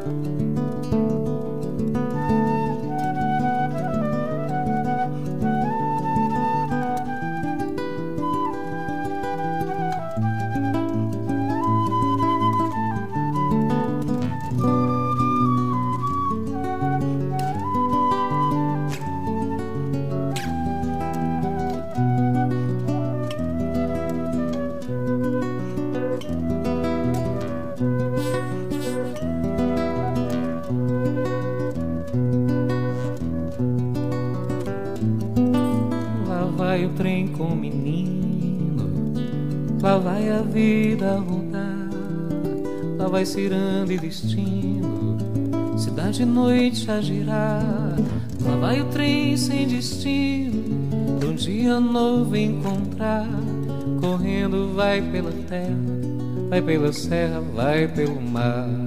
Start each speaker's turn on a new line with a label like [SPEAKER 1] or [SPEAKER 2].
[SPEAKER 1] Vai o trem com o menino, lá vai a vida rodar, lá vai ciranda e destino, cidade e noite a girar. Lá vai o trem sem destino, de um dia novo encontrar, correndo vai pela terra, vai pela serra, vai pelo mar.